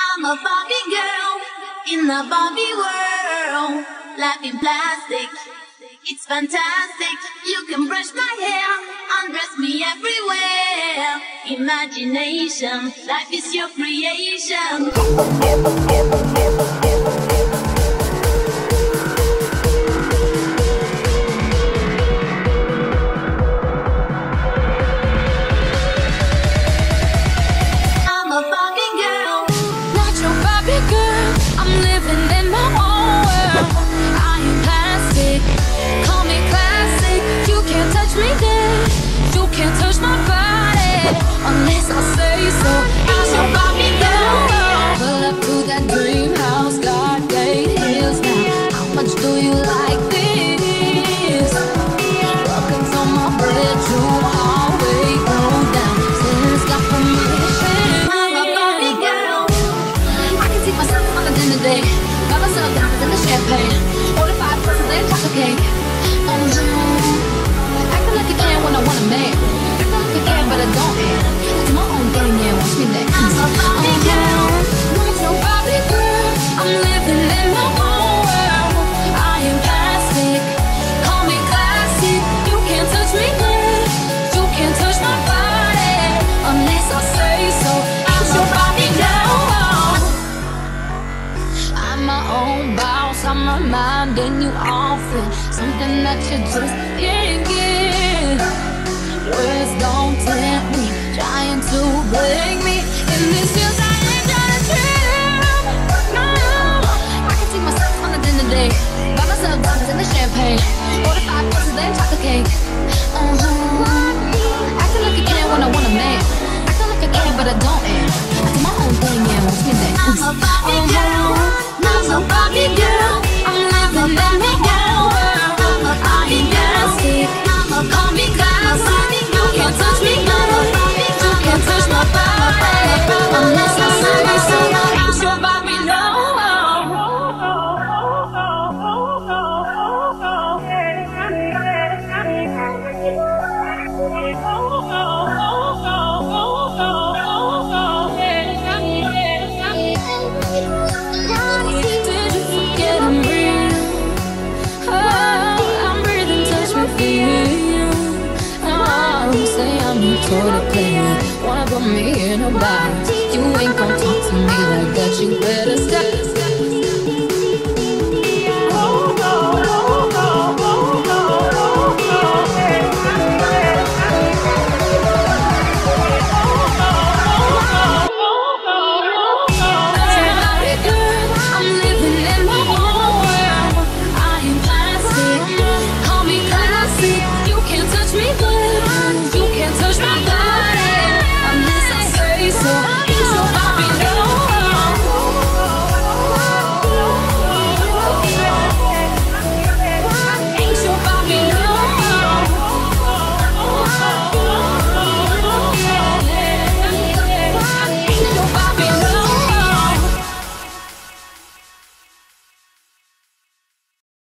I'm a Barbie girl in the Barbie world. Life in plastic, it's fantastic. You can brush my hair, undress me everywhere. Imagination, life is your creation. Unless I say so, it's your Barbie girl. Pull up to that dream house, God gave hills now. How much do you like this? Welcome to my bedroom, hallway, go down. Since got permission. I'm a Barbie girl. I can take myself on a dinner date. Buy myself diamonds and the champagne. Order 5 presents and chocolate cake. Acting like a can when I want a man. Acting like a can, but I don't. Do my own thing, yeah, watch me next. I'm a Barbie girl. Not your Barbie girl. I'm living in my own world. I am plastic. Call me classic. You can't touch me good. You can't touch my body unless I say so. I'm your Barbie girl. I'm my own boss. I'm reminding you often something that you just can't get. Words don't tempt me, trying to break me. In this years I ain't trying to trip. No, I can take myself on a dinner date. Buy myself diamonds and the champagne. Order 5 courses and chocolate cake. Acting like a can when I want a man. Acting like a can but I don't. I do my own thing, yeah, watch me next. I'm a Barbie girl. Not a Barbie girl. I'm living in my own world. I'm a Barbie girl. I'm a Call me classic. You can't touch me good. You can't touch my body unless I say so. Ain't your Barbie, no. Did you forget I'm real? Oh, I'm breathing, touch me, feel. Oh, say I'm your toilet player. Wanna put me in a box. You ain't gon' talk to me like that, you better.